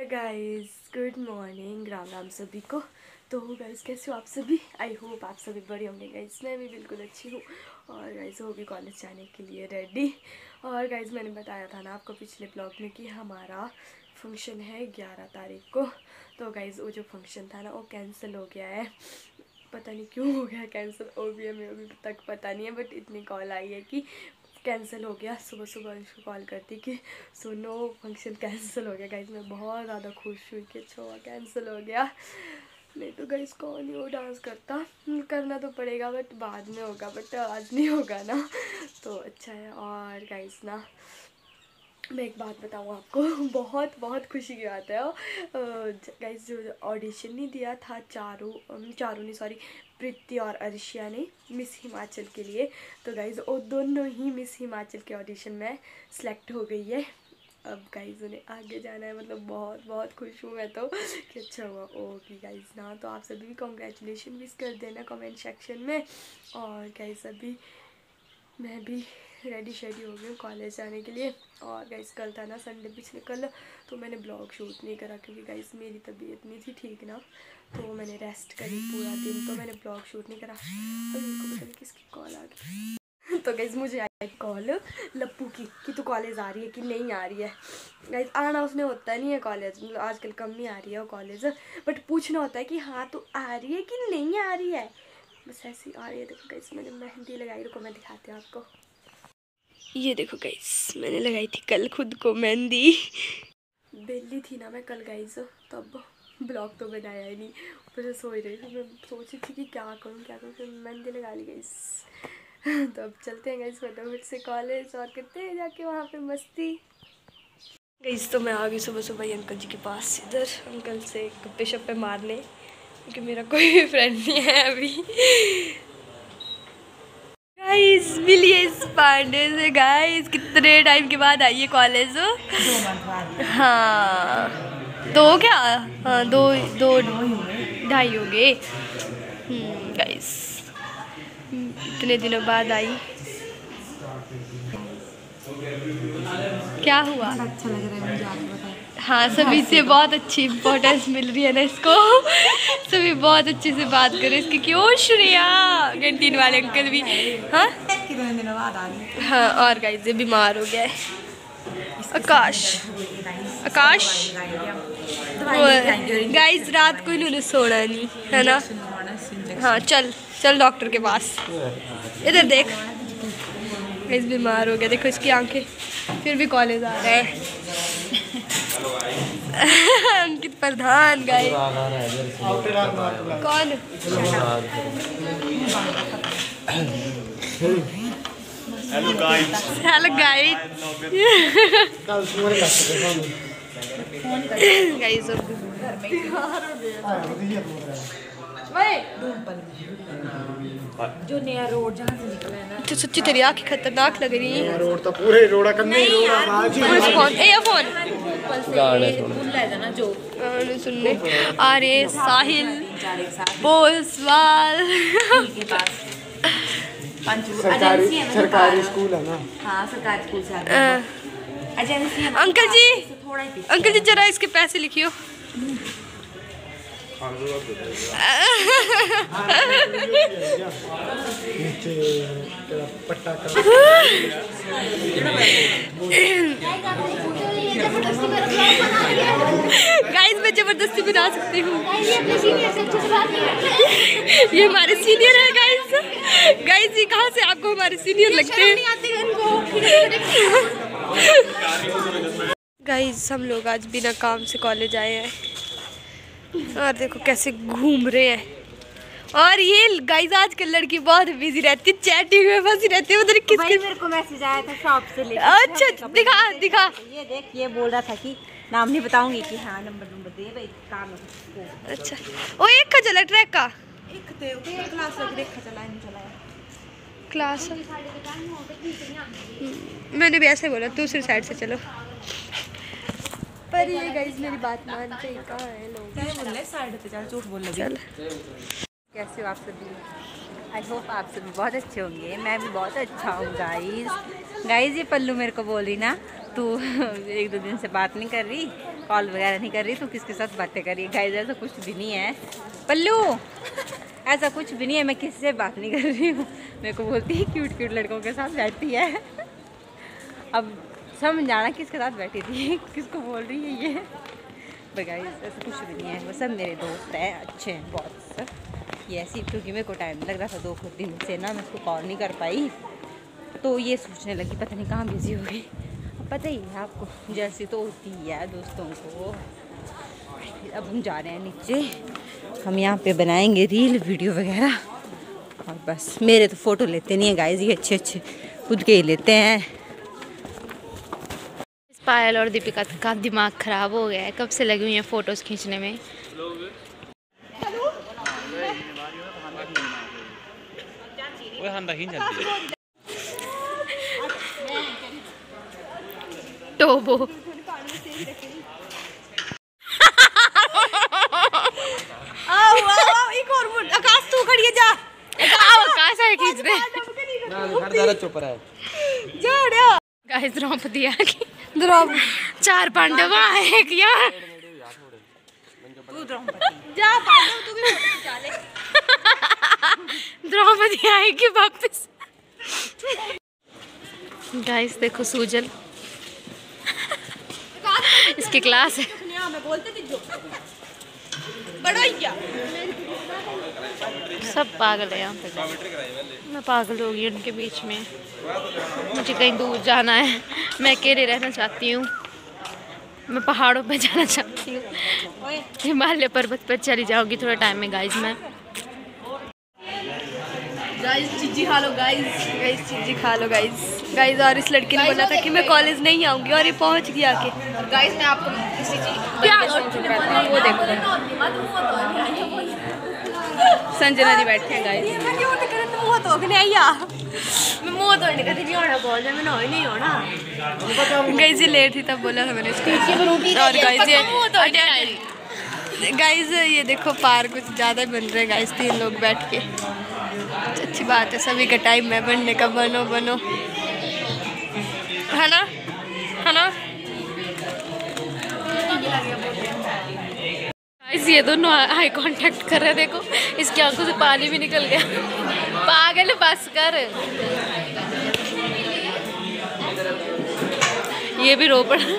Guys good morning, Ram Ram सभी को। तो गाइस कैसे हो आप सभी? आई होप आप सभी बड़े होंगे। गाइस मैं भी बिल्कुल अच्छी हूँ और गाइस हो भी कॉलेज जाने के लिए रेडी। और गाइस मैंने बताया था ना आपको पिछले ब्लॉग में कि हमारा फंक्शन है 11 तारीख को। तो गाइस वो जो फंक्शन था ना वो कैंसिल हो गया है। पता नहीं क्यों हो गया कैंसिल, वो भी हमें अभी तक पता नहीं है, बट इतनी कॉल आई है कि कैंसिल हो गया। सुबह सुबह उसको कॉल करती कि सुनो फंक्शन कैंसिल हो गया। गाइस मैं बहुत ज़्यादा खुश हुई कि अच्छा हुआ कैंसिल हो गया, नहीं तो गाइस कौन ही वो डांस करता। करना तो पड़ेगा बट बाद में होगा, बट आज नहीं होगा ना, तो अच्छा है। और गाइस ना मैं एक बात बताऊँ आपको, बहुत बहुत खुशी की बात है। गाइस जो ऑडिशन नहीं दिया था चारों नहीं सॉरी प्रीति और अर्शिया ने मिस हिमाचल के लिए, तो गाइस वो दोनों ही मिस हिमाचल के ऑडिशन में सिलेक्ट हो गई है। अब गाइस उन्हें आगे जाना है, मतलब बहुत बहुत खुश हूँ मैं तो कि अच्छा हुआ। ओके गाइस ना, तो आप सभी भी कॉन्ग्रेचुलेशन विश कर देना कमेंट सेक्शन में। और गाइस अभी मैं भी रेडी शेडी हो गई हूँ कॉलेज जाने के लिए। और गाइस कल था ना संडे पिछले कल, तो मैंने ब्लॉग शूट नहीं करा क्योंकि गाइस मेरी तबीयत नहीं थी ठीक ना, तो मैंने रेस्ट करी पूरा दिन, तो मैंने ब्लॉग शूट नहीं करा। और मेरे को पता नहीं किसकी कॉल आ गई। तो गाइस मुझे आई कॉल लप्पू की कि तू कॉलेज आ रही है कि नहीं आ रही है। गाइस आना उसने होता नहीं है कॉलेज, मतलब आजकल कम ही आ रही है वो कॉलेज, बट पूछना होता है कि हाँ तू आ रही है कि नहीं आ रही है, बस ऐसी आ रही है। देखो गाइस मैंने मेहंदी लगाई, रुको मैं दिखाती हूँ आपको। ये देखो गाइस मैंने लगाई थी कल खुद को मेहंदी। बेली थी ना मैं कल गाइस, तब ब्लॉग तो बनाया ही नहीं, ऊपर से सो ही रही थी। मैं सोची थी कि क्या करूँ, फिर मेहंदी लगा ली गाइस। तो अब चलते हैं गाइस फटाफट से कॉलेज और करते हैं जाके वहाँ पे मस्ती। गाइस तो मैं आ गई सुबह सुबह ही अंकल जी के पास, इधर अंकल से गप्पे शप्पे मारने, क्योंकि मेरा कोई भी फ्रेंड नहीं है अभी। गाइस मिलिए इस पांडे से, गाइस कितने टाइम के बाद आई है कॉलेज। 2 मंथ बाद। हाँ दो क्या, हाँ दो दो ढाई हो गए। गाइस इतने दिनों बाद आई, क्या हुआ? अच्छा लग रहा है मुझे, आप बताएं। हाँ सभी से बहुत अच्छी इम्पोर्टेंस मिल रही है ना इसको। सभी बहुत अच्छे से बात करें इसकी। क्यों श्रेया, कैंटीन वाले अंकल भी हाँ कितने दिनों बाद आ गई। हाँ। और गाइस ये बीमार हो गया है आकाश। आकाश गाइस रात को इन्होंने सोना नहीं है ना। हाँ चल चल डॉक्टर के पास, इधर देख। गाइस बीमार हो गया, देखो इसकी आंखें, फिर भी कॉलेज आ रहा है। अंकित प्रधान गाइस। कौन? Hello guys. Hello guys. Guys जो नया रोड जहाँ से निकला है ना, तो सच्ची तेरी आँखें खतरनाक लग रही है। रोड तो पूरे रोड़ा करने ही रोड़ा बाजी। फोन ए फोन भूल रहा था ना जो सुनने अरे साहिल बोसवाल के पास सरकारी सरकारी स्कूल है ना। हाँ सरकारी स्कूल से आगे एजेंसी है। अंकल जी थोड़ा ही अंकल जी जरा इसके पैसे लिखियो। नीचे पट्टा का गाइस मैं जबरदस्ती बना सकती हूँ। ये हमारे सीनियर है गाइस। गाइस ये कहाँ से आपको हमारे सीनियर लगते हैं? गाइस हम लोग आज बिना काम से कॉलेज आए हैं और देखो कैसे घूम रहे हैं। और ये गाइस आजकल लड़की बहुत बिजी रहती है, चैटिंग में फंसी रहती है। उधर किसके मेरे को मैसेज आया था शॉप से लेके। अच्छा दिखा दिखा। ये देख, ये बोल रहा था कि नाम नहीं बताऊंगी कि हाँ नंबर दे भाई काम है। अच्छा वो एक का चला ट्रैक का एक थे क्लास लग देखा चला नहीं चला क्लास। मैंने भी ऐसे बोला दूसरी साइड से चलो, पर ये गाइस मेरी बात मानते ही कहाँ है लोग। क्या बोल रहे साइड पे चल, झूठ बोल रहे। कैसे हो आप सभी? आई होप आप सभी बहुत अच्छे होंगे। मैं भी बहुत अच्छा हूँ गाइस। गाइस ये पल्लू मेरे को बोल रही ना तू 1-2 दिन से बात नहीं कर रही, कॉल वगैरह नहीं कर रही तो किसके साथ बातें कर रही है। गाइस ऐसा कुछ भी नहीं है पल्लू, ऐसा कुछ भी नहीं है, मैं किसी से बात नहीं कर रही हूँ। मेरे को बोलती है क्यूट क्यूट लड़कों के साथ बैठती है। अब समझ जाना किसके साथ बैठी थी, किसको बोल रही है ये। पर गाइस ऐसा कुछ भी नहीं है, वो सब मेरे दोस्त हैं, अच्छे हैं बहुत सर। ये ऐसी क्योंकि मेरे को टाइम लग रहा था 2 दिन से ना, मैं उसको कॉल नहीं कर पाई तो ये सोचने लगी पता नहीं कहाँ बिजी हो गई। पता ही है आपको जैसी तो होती है दोस्तों को। अब हम जा रहे हैं नीचे, हम यहाँ पे बनाएंगे रील वीडियो वगैरह और बस। मेरे तो फ़ोटो लेते नहीं है गाइस, ये अच्छे अच्छे खुद के ही लेते हैं। पायल और दीपिका का दिमाग ख़राब हो गया है, कब से लगी हुई हैं फ़ोटोज़ खींचने में। टोबो एक और आकाश तू खड़ी है, जा आकाश है खींच दे। गाइस द्रौपदी आ गई, 4 पांडव आए किया। जा पांडव तू भी खींचा ले। द्रौपदी आएगी वापस। गाइस देखो सूजल, इसकी क्लास है। सब पागल है यहाँ पे, मैं पागल हो गई उनके बीच में। मुझे कहीं दूर जाना है, मैं अकेले रहना चाहती हूँ, मैं पहाड़ों पे जाना चाहती हूँ, हिमालय पर्वत पर चली जाऊँगी थोड़े टाइम में। गाइस मैं चिज्जी खा लो गाइस, चिज्जी खा लो गाइस। और इस लड़के ने बोला था कि मैं कॉलेज नहीं आऊँगी और ये पहुँच गया आके। और गाइस मैं आपको किसी चीज वो देखो संजना जी बैठे हैं गाइस। मैं मुँह तो नहीं होना बोल रहा, मैंने नहीं होना। गाइस ये लेट थी तब बोला था मैंने इसको। और गाइस ये देखो पार्क कुछ ज़्यादा बन रहे हैं गाइस, 3 लोग बैठ के। अच्छी बात है, सभी का टाइम है बनने का, बनो बनो, है ना, है ना। गाइस ये दोनों आई कांटेक्ट कर रहे हैं, देखो इसकी आंखों से पानी भी निकल गया। पागल बस कर। ये भी रो पड़ा।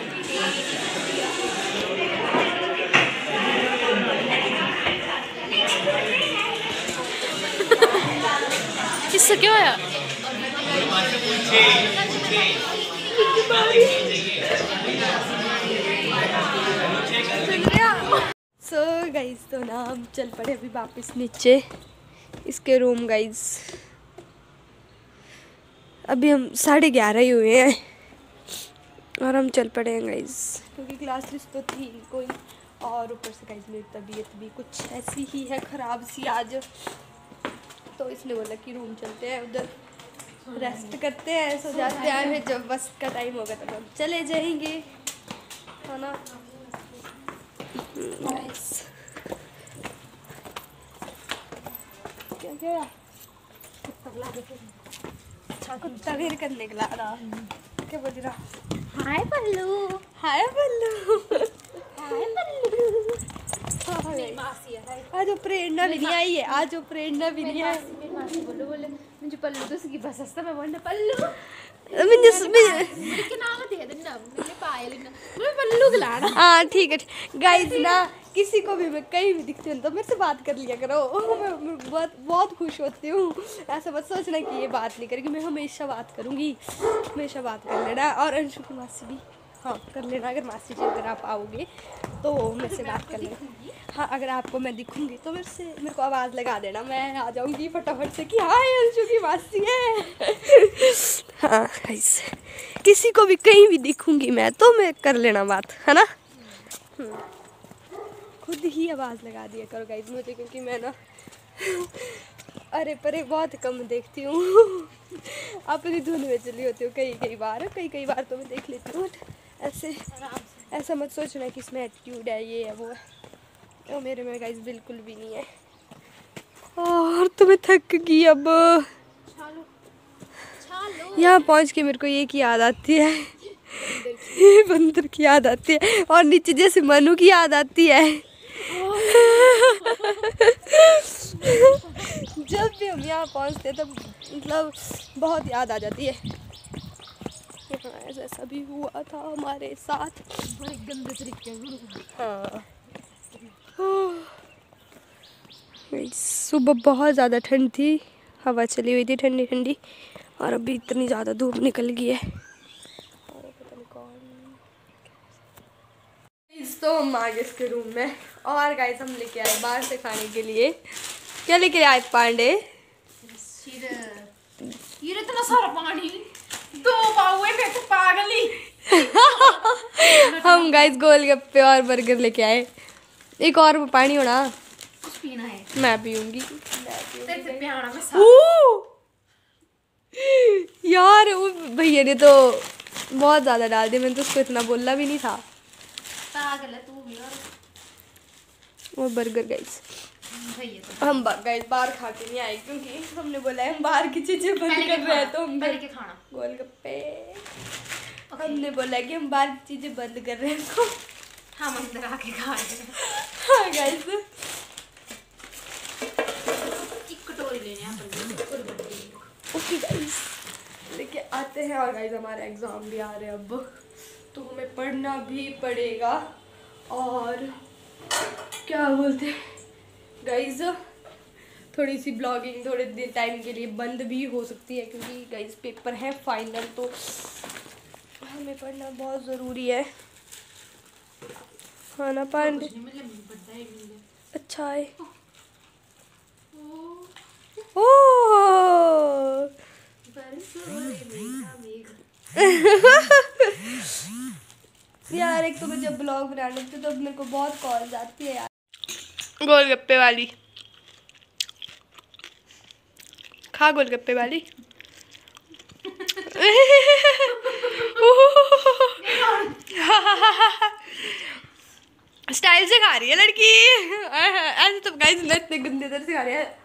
इससे क्या होया? सो गाइस तो ना हम चल पड़े अभी वापस नीचे इसके रूम। गाइस अभी हम 11:30 ही हुए हैं और हम चल पड़े हैं गाइस, क्योंकि क्लासेस तो थी कोई, और ऊपर से गाइस मेरी तबीयत भी कुछ ऐसी ही है ख़राब सी आज। तो इसने बोला कि रूम चलते हैं, उधर रेस्ट करते हैं, सो जाते हैं, फिर जब बस का टाइम होगा तब हम चले जाएंगे, है ना गाइस। क्या क्या कुत्ता फिर करने के ला रहा, क्या बोल रहा? हाय पल्लू, हाय पल्लू, हाय पल्लू। आज प्रेरणा भी नहीं आई है, आज प्रेरणा भी नहीं आई। बोलो बोले मुझे पल्लू तो उसकी बस हंसता, मैं बोलना पल्लू हाँ ठीक है। गाइस ना किसी को भी मैं कहीं भी दिखती हूँ तो मेरे से बात कर लिया करो, मैं बहुत खुश होती हूँ। ऐसा मत सोचना कि ये बात नहीं करेगी, मैं हमेशा बात करूँगी, हमेशा बात कर लेना। और अंशु की मासी भी हाँ कर लेना, अगर मासी जी अगर आप आओगे तो मेरे से बात कर लेना। हाँ अगर आपको मैं दिखूंगी तो मेरे को आवाज़ लगा देना, मैं आ जाऊंगी फटाफट से कि हाँ अंशु की मासी है। हाँ ऐसे किसी को भी कहीं भी दिखूंगी मैं तो मैं कर लेना बात, है ना। खुद ही आवाज़ लगा दिया करो गाइस मुझे, क्योंकि मैं ना अरे परे बहुत कम देखती हूँ। अपनी धुन में चली होती हूँ कई बार तो मैं देख लेती हूँ। ऐसा मत सोचना कि इसमें एटीट्यूड है, ये है वो है, तो मेरे में गाइस बिल्कुल भी नहीं है। और तो मैं थक गई अब, यहाँ पहुँच के मेरे को ये की याद आती है बंदर की याद आती है और नीचे जैसे मनु की याद आती है। जब भी हम यहाँ पहुँचते हैं तब मतलब बहुत याद आ जाती है। ऐसा भी हुआ था हमारे साथ बड़े गंदे तरीके से। हाँ सुबह बहुत ज़्यादा ठंड थी, हवा चली हुई थी ठंडी ठंडी, और अभी इतनी ज़्यादा धूप निकल गई है। और पता नहीं कौन तो हम आ गए इसके रूम में। और गाइस हम लेके आए बाहर से खाने के लिए। क्या लेके आए पांडे? ये इतना सारा पानी, 2 पावे में तो पागली। हम गाइस गोलगप्पे और बर्गर लेके आए। एक और पानी होना कुछ पीना है, मैं पीऊंगी। तेरे से प्यारा में यार वो भैया ने तो बहुत ज़्यादा डाल दिया, मैंने तो उसको इतना बोलना भी नहीं था। पागल है तू भी। वो बर्गर गाइस भैया हम गाइस बाहर खा के नहीं आए क्योंकि हमने बोला है हम बाहर की चीज़ें बंद कर रहे हैं, तो हम पहले के खाना गोलगप्पे हमने बोला है कि हम बाहर की चीज़ें बंद कर रहे हैं, तो हम अंदर आके खा रहे हैं। हाँ गाइस एक कटोरी लेने ओके गाइस लेके आते हैं। और गाइस हमारे एग्ज़ाम भी आ रहे हैं अब, तो हमें पढ़ना भी पड़ेगा। और क्या बोलते हैं गाइस, थोड़ी सी ब्लॉगिंग थोड़े दिन टाइम के लिए बंद भी हो सकती है क्योंकि गाइस पेपर है फाइनल, तो हमें पढ़ना बहुत ज़रूरी है। हाँ ना पांडे? अच्छा है। ओह यार एक तो मैं जब ब्लॉग बनाने लगती हूँ तो मेरे को बहुत कॉल आती है यार। गोलगप्पे वाली खा, गोलगप्पे वाली। स्टाइल से खा रही है लड़की। ऐसे तो गाइस इतने गंदे तरह से खा रही है।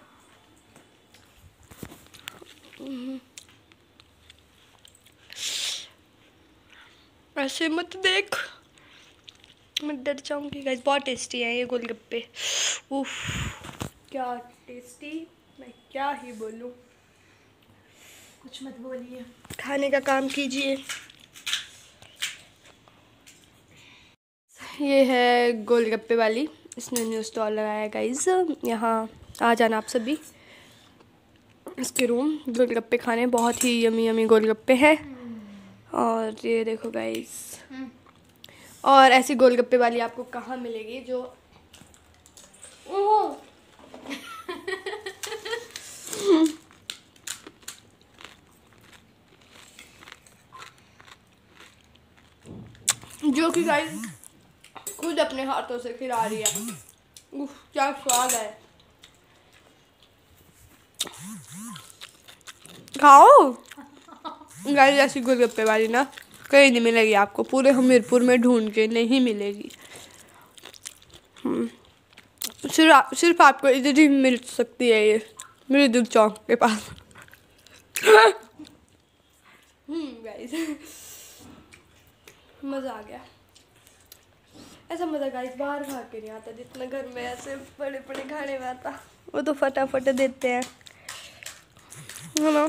ऐसे मत देख, मैं डर जाऊंगी गाइस। बहुत टेस्टी है ये गोलगप्पे। उफ क्या टेस्टी, मैं क्या ही बोलूं। कुछ मत बोलिए, खाने का काम कीजिए। ये है गोलगप्पे वाली, इसने न्यू स्टॉल लगाया है गाइस। यहाँ आ जाना आप सभी इसके रूम गोलगप्पे खाने। बहुत ही यमी यमी गोलगप्पे हैं। और ये देखो गाइस, और ऐसी गोलगप्पे वाली आपको कहाँ मिलेगी जो जो कि गाइस खुद अपने हाथों से खिला रही है। उफ क्या स्वाद है, खाओ गाइस। ऐसी गोलगप्पे वाली ना कहीं नहीं मिलेगी आपको, पूरे हमीरपुर में ढूंढ के नहीं मिलेगी। सिर्फ आपको इधर ही मिल सकती है ये, मृदुल चौक के पास। गाइस मज़ा आ गया। ऐसा मज़ा गाइस बाहर खा के नहीं आता जितना घर में ऐसे बड़े बड़े खाने में आता। वो तो फटाफट देते हैं, है ना।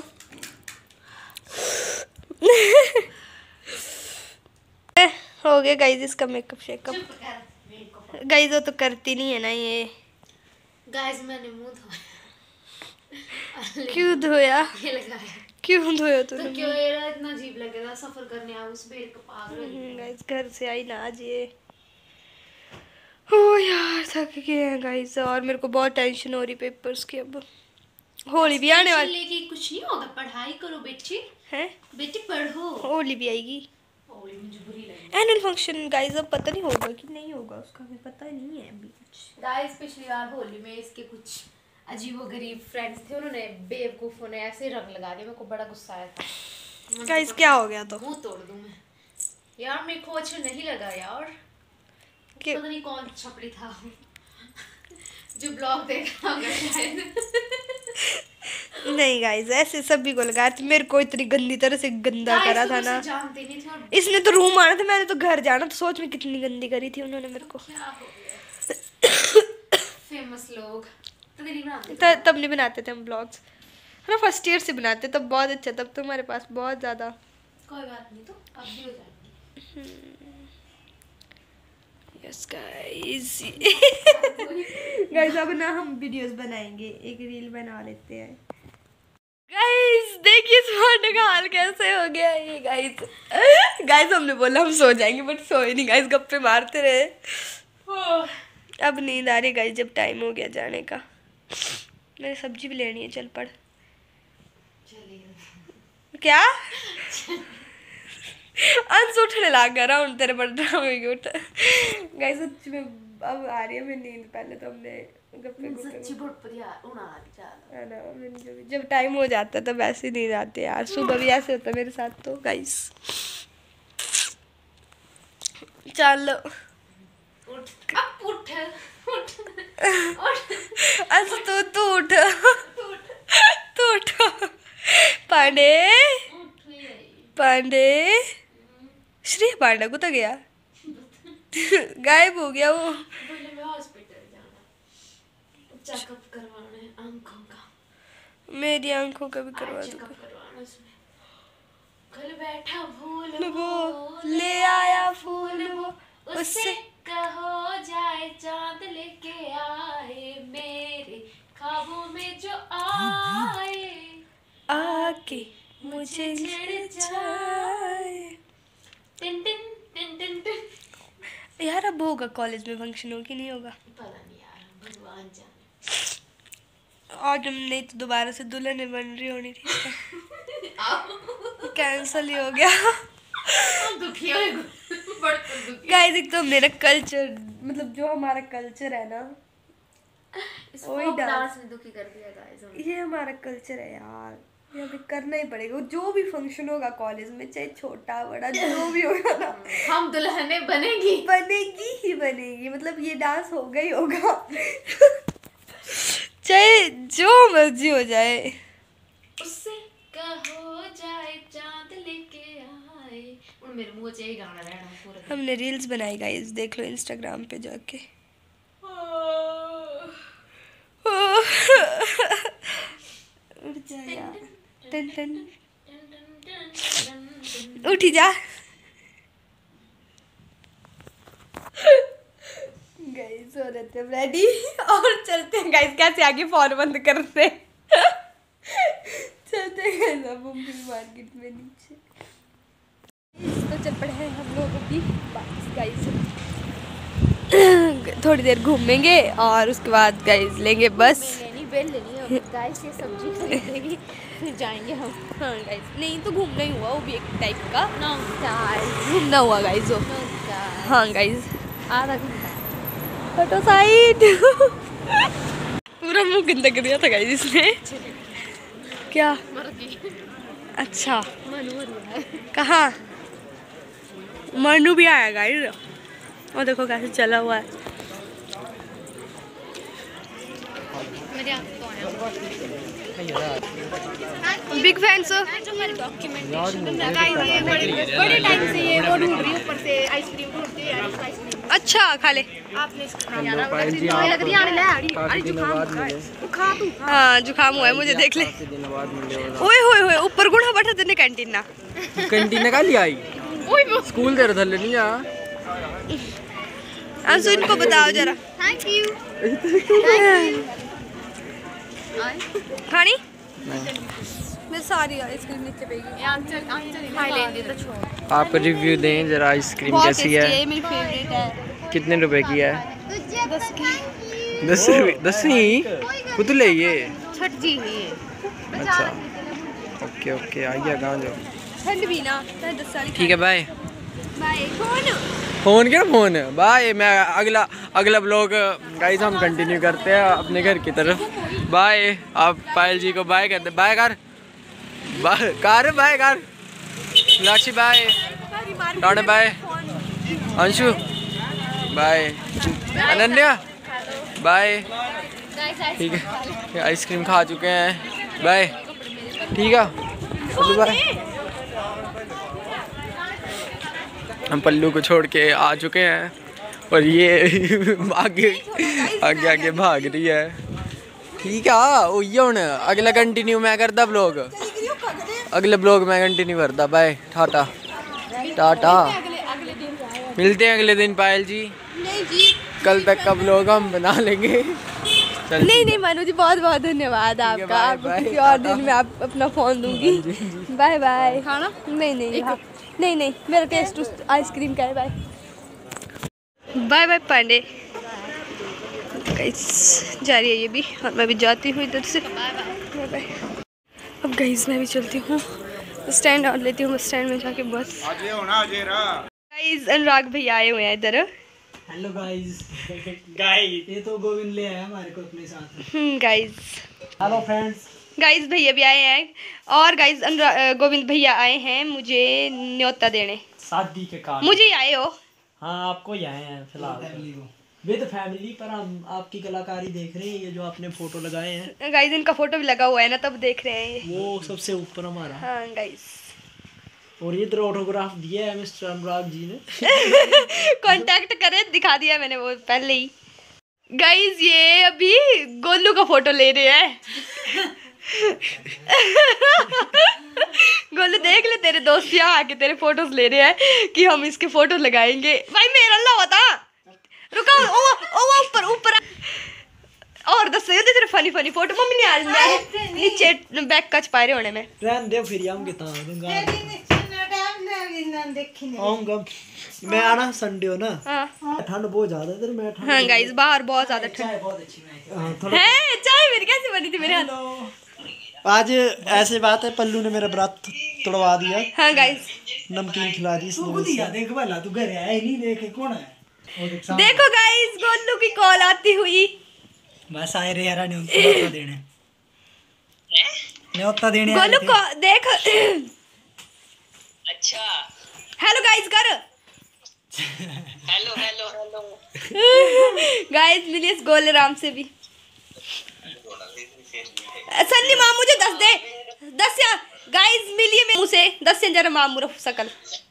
हो गया गाइस इसका मेकअप शेकअप। गाइस वो तो करती नहीं है ना ये। गाइस मैंने मुंह धोया। क्यों धोया? ये लगाया क्यों धोया तूने? तो क्यों यार इतना अजीब लगेगा सफर करने आ उस बेर का पागल। गाइस घर से आई ना आज ये। ओ यार थक गए हैं गाइस, और मेरे को बहुत टेंशन हो रही पेपर्स की। अब होली भी आने वाली। लेके कुछ नहीं होगा, पढ़ाई करो बेटी। हैं बेटी पढ़ो, होली भी आएगी। होली मुझे बुरी लगी। एनुअल फंक्शन गाइस अब पता नहीं होगा कि नहीं होगा, उसका हमें पता नहीं है अभी कुछ। गाइस पिछली बार होली में इसके कुछ अजीबोगरीब फ्रेंड्स थे, उन्होंने बेवकूफों ने ऐसे रंग लगा दिया, मेरे को बड़ा गुस्सा आया था। गाइस क्या हो गया तो? मुंह तोड़ दूं मैं यार, मेरे को अच्छा नहीं लगा यार। क्यों? पता नहीं कौन छपड़ी था जो ब्लॉग देखा होगा शायद। नहीं गाइस ऐसे सभी को लगा मेरे को इतनी गंदी तरह से गंदा करा था ना। इसने तो रूम आना था, मैंने तो घर जाना, तो सोच में कितनी गंदी करी थी उन्होंने मेरे को। फेमस लोग तब नहीं बनाते थे हम ब्लॉग्स, है ना, फर्स्ट ईयर से बनाते तब बहुत अच्छा, तब तो हमारे पास बहुत ज़्यादा। कोई बात नहीं, तो अब भी हो जाएगी। यस गाइस गाइस अब ना हम वीडियोस बनाएंगे, एक रील बना लेते हैं। गाइस देखिए स्मार्ट का हाल कैसे हो गया ये गाइस हमने बोला हम सो जाएंगे बट सोए नहीं गाइस, गप्पे मारते रहे। अब नींद आ रही गाइस, जब टाइम हो गया जाने का। मैंने सब्जी भी लेनी है, चल पड़। क्या अंश उठने लग रहा हूँ तेरे पर ड्रामे उठ गाइस। सच में अब आ रही है मैं नींद, पहले तो हमने गप्पे है ना, जब टाइम हो जाता है तब ऐसे नींद आती है यार। सुबह भी ऐसे होता है मेरे साथ तो गाइस। चलो उठ अच्छा तू उठ तू उठ। पांडे पांडे श्री पांडा को तो गया गायब हो गया वो। मैं हॉस्पिटल जाना, चेकअप करवाना है आंखों का। मेरी आंखों का भी करवा दो। चेकअप करवाना उसमें। कल बैठा फूल वो ले आया फूल वो उससे कहो जाए चांद लेके आए, मेरे ख्वाबों में जो आए आके मुझे छेड़ जाए। टिन टिन टिन टिन टिन। यार अब होगा कॉलेज में फंक्शन, हो कि नहीं होगा पता नहीं यार, भगवान जाने। और नहीं तो दोबारा से दुल्हन बन रही होनी थी, कैंसिल ही हो गया। दुखी हो दुखी। गाइस एक तो मेरा कल्चर, मतलब जो हमारा कल्चर है ना, वही डांस ने दुखी कर दिया गाइस। ये हमारा कल्चर है यार, ये हमें करना ही पड़ेगा। जो भी फंक्शन होगा कॉलेज में, चाहे छोटा बड़ा जो भी होगा ना, हम दुल्हने बनेगी ही बनेगी। मतलब ये डांस होगा ही होगा चाहे जो मर्जी हो जाए। उससे कहो जाए चांद लेके आए। और मेरे मुंह से ही गाना रहना पूरा। हमने रील्स बनाई गाइस, देख लो इंस्टाग्राम पे जाके। उठ जा यार, टन टन उठी जा गाइस। हो रहे थे रेडी और चलते हैं गाइस। कैसे आगे फोन बंद कर रहे चलते हैं गाइस अब मुंबई मार्केट में नीचे। तो चल पड़े हैं हम लोग अभी वापस गाइस। थोड़ी देर घूमेंगे और उसके बाद गाइस लेंगे बस। बेल लेनी है गाइस, ये सब्जी खरीदेंगे फिर जाएंगे हम। हाँ गाइस, नहीं तो घूमना ही हुआ, वो भी एक टाइप का नो गाइस, घूमना हुआ गाइस वो। हाँ गाइस आधा घंटा फोटो साइड पूरा मुंह गंदा कर दिया था गाइस इसने। क्या अच्छा कहाँ मनु भी आया गाइस, और देखो कैसे चला हुआ है। बिग फैन सो बड़े टाइम से ये वो ढूंढ रही है, ऊपर से आइसक्रीम ढूंढती है। अच्छा खा ले। आपने हाँ जुकाम हुआ है मुझे, देख ले। ओए होए होए ऊपर गुड़ा बैठा तेने कैंटीन ना कैंटीन का लिया आई स्कूल दे रहा नहीं आ। अंशु इनको बताओ जरा। Thank you. खानी मैं सारी आइसक्रीम नीचे पेगी। आप रिव्यू दें जरा, आइसक्रीम कैसी है? मेरी फेवरेट है। कितने रुपए की है? 10 की। 10 रुपये? 10 ही पुतले ये? छठ जी है। अच्छा ओके ओके आइए कहाँ जाओ। ठंड भी ना 10 साल। ठीक है बाय बाय। फ़ोन क्या फ़ोन बाय। मैं अगला ब्लॉग गाइस हम कंटिन्यू करते हैं अपने घर की तरफ। बाय। आप पायल जी को बाय करते, बाय कर बाय कर मीनाक्षी बाय, टाणे bye, Anshu bye, Ananya bye. ठीक है आइसक्रीम खा चुके हैं बाय। ठीक है पल्लू बाय। हम पल्लू को छोड़ के आ चुके हैं और ये आगे आगे आगे भाग रही है। ठीक है वो ये हुन अगला कंटिन्यू मैं करदा ब्लॉग, अगले ब्लॉग में कंटिन्यू करदा। बाय टाटा टाटा, मिलते हैं अगले दिन पायल जी। नहीं जी, कल तक का ब्लॉग हम बना लेंगे। नहीं नहीं मानू जी, बहुत बहुत धन्यवाद आपका। आपको किसी और दिन में आप अपना फ़ोन दूंगी। Bye bye. खाना नहीं नहीं नहीं नहीं, मेरा टेस्ट आइसक्रीम का है। Bye bye bye Pandey. Guys जा रही है ये भी और मैं भी जाती हूँ इधर से। Bye bye. अब गाइस मैं भी चलती हूँ, स्टैंड और लेती हूँ, स्टैंड में जाके बस। गाइस अनुराग भैया आए हुए हैं इधर। Hello guys. ये तो गोविंद ले आया हमारे को अपने साथ। Guys hello friends. गाइस भैया भी आए हैं और गाइस गोविंद भैया आए हैं मुझे न्योता देने। शादी के कारण मुझे ही आए हो। हाँ आपको ही आए हैं फिलहाल विद फैमिली, पर हम आपकी कलाकारी देख रहे हैं। ये जो आपने फोटो लगाए हैं गाइस इनका फोटो भी लगा हुआ है ना, तब देख रहे हैं ये। वो सबसे ऊपर हमारा। हाँ गाइस। और ये इधर ऑटोग्राफ दिया है मिस्टर अनुराग जी ने। कांटेक्ट करे, दिखा दिया मैंने वो पहले ही। गाइस ये अभी गोलू का फोटो ले रहे हैं। गोलू देख ले, तेरे दोस्त यहाँ आके तेरे फोटोज ले रहे हैं कि हम इसके फोटो लगाएंगे। भाई मेरा अल्लाह होता रुको, ओ ऊपर ऊपर और दस तेरे फनी फनी फोटो मम्मी ने आज नीचे बैक का छपा रहे होने में। रहन दे फिर हम कितना आऊंगा मैं। आना संडे हो ना। हाँ ठंड बहुत ज्यादा है इधर। मैं हाँ गाइस बाहर बहुत ज्यादा ठंड बहुत अच्छी है। चाय मेरी कैसी बनी थी मेरे हाथ। आज ऐसी बात है, पल्लू ने मेरा व्रत तोड़वा दिया। हाँ गाइस नमकीन खिला दी इसने। देख भला तू घर आया नहीं, देखे कौन है। देखो गाइस गोलू की कॉल आती हुई। बस आए रे यार न्योता देने, न्योता देने गोलू को देख। अच्छा हेलो गाइस कर। हेलो हेलो हेलो गाइस मिलिए गोले राम से भी। सन्नी माँ मुझे दस या गाइस मिलिए मेरे मुँह से 10 से जरा मामू रफ सकल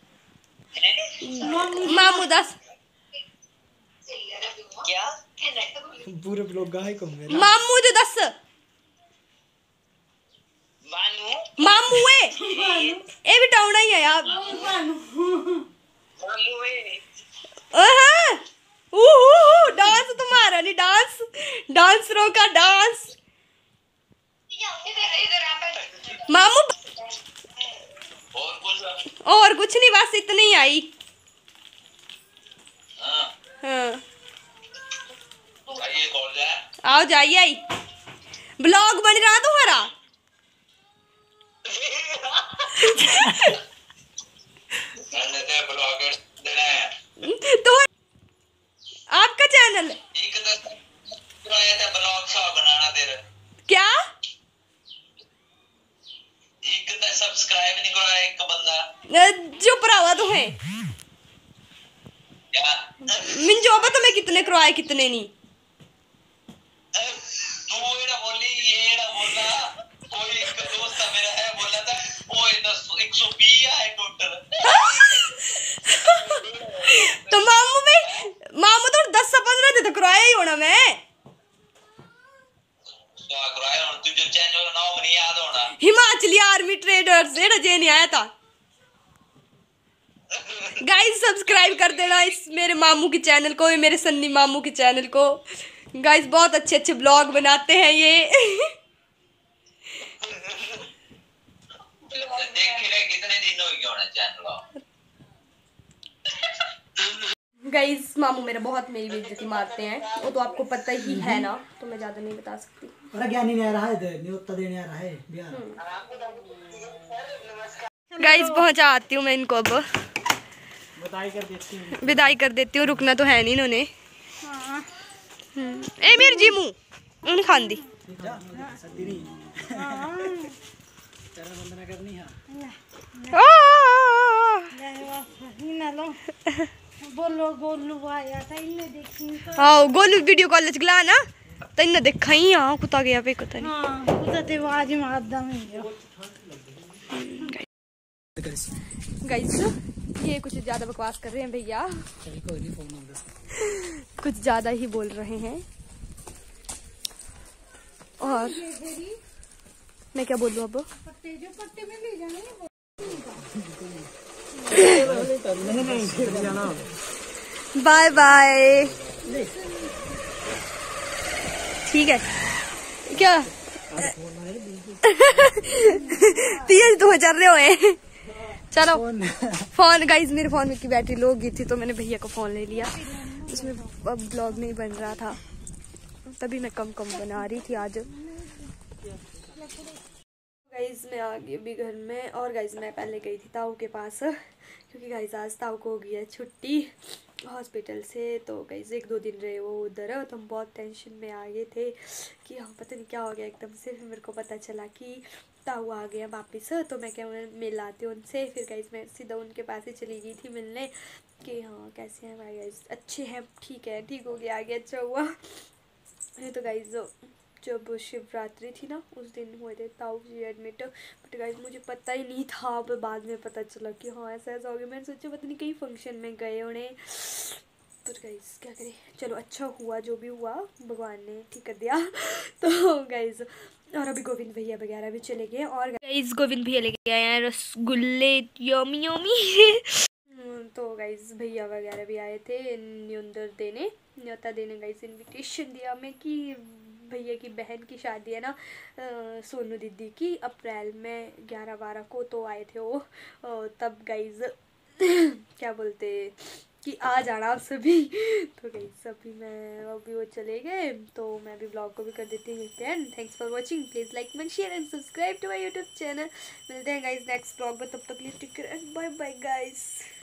मामू 10 क्या पूरे ब्लॉग गाय को मेरा मामू जो 10 मामू है ये भी टाउन ही है यार। डांस तुम्हारा नहीं, डांस डांसरों का डांस। मामू और कुछ नहीं, बस इतनी ही आई। हाँ आओ जाइए। आई ब्लॉग बन रहा तुम्हारा। तो आपका चैनल क्या सब्सक्राइब नहीं करा एक बंदा जो भरावा तू है मिन जो पता मैं कितने करवाए कितने नहीं। तू एड़ा बोली ये एड़ा बोला कोई एक दोस्त मेरा है बोला था वो 120 है टोटल। तो मामू तो 10 से 15 दे तो करवाया ही होना मैं। क्या करवाया और तुझे चैनल का नाम नहीं याद होना। हिमाचली आर्मी ट्रेडर्स एड़ा जे नहीं आया था। गाइस सब्सक्राइब कर देना इस मेरे मामू के चैनल को, मेरे सन्नी मामू के चैनल को। गाइस बहुत अच्छे अच्छे ब्लॉग बनाते हैं ये। कितने दिन हो गए होना चैनल। गाइस मामू मेरा बहुत मेरी बेइज्जती मारते हैं, वो तो आपको पता ही है ना, तो मैं ज्यादा नहीं बता सकती। अरे ज्ञानी नहीं आ रहा है, न्योता देने आ रहा है बिहार। गाइस पहुंचा आती हूँ मैं इनको, अब विदाई कर देती हूँ। रुकना तो है नहीं इन्होंने। ए मेरी जीमू उन खांदी बोलो गोलू आया था इन्हें देखी। हाँ गोलू वीडियो कॉल चला ना। तैने देखा ही आ कुत्ता गया पे पता नहीं। हाँ कुत्ता ते आवाज मारदा मैं गाइस ये कुछ ज्यादा बकवास कर रहे हैं भैया, कुछ ज्यादा ही बोल रहे हैं। और मैं क्या बोलूं अब? पत्ते में ले जाने बाय बाय। ठीक है क्या? 2000 हुए। चलो फोन गाइस, मेरे फोन की बैटरी लो गई थी तो मैंने भैया को फोन ले लिया, उसमें अब ब्लॉग नहीं बन रहा था तभी मैं कम बना रही थी आज। गाइस मैं आ गई अभी घर में। और गाइस मैं पहले गई थी ताऊ के पास क्योंकि गाइस आज ताऊ को हो गई है छुट्टी हॉस्पिटल से। तो गाइस 1-2 दिन रहे वो उधर, तो हम बहुत टेंशन में आ गए थे कि हाँ पता नहीं क्या हो गया एकदम से। फिर मेरे को पता चला कि ताऊ आ गया वापस, तो मैं क्या उन्हें मिल आती हूँ उनसे। फिर गाइस मैं सीधा उनके पास ही चली गई थी मिलने कि हाँ कैसे हैं भाई, गाइस अच्छे हैं, ठीक है, ठीक हो गया, आगे अच्छा हुआ। तो गाइस जब शिवरात्रि थी ना उस दिन हुए थे ताऊ जी एडमिट, बट गाइस मुझे पता ही नहीं था, अब बाद में पता चला कि हाँ ऐसा ऐसा हो गया। मैंने सोचा पता नहीं कहीं फंक्शन में गए उन्हें, पर गाइस क्या करें, चलो अच्छा हुआ जो भी हुआ, भगवान ने ठीक कर दिया। तो गाइस और अभी गोविंद भैया वगैरह भी चले गए। और गाइस गोविंद भैया लेके आए हैं रसगुल्ले यमी यमी। तो गाइस भैया वगैरह भी आए थे न्योता देने गाइस, इनविटेशन दिया हमें कि भैया की बहन की शादी है ना सोनू दीदी की अप्रैल में 11-12 को, तो आए थे वो तब गाइस क्या बोलते कि आ जाना आप सभी। तो गाइस अभी वो चले गए तो मैं भी ब्लॉग को भी कर देती हूँ and thanks for watching. Please like comment share and subscribe to my YouTube channel. मिलते हैं गाइस नेक्स्ट ब्लॉग में, तब तक take care and bye bye guys.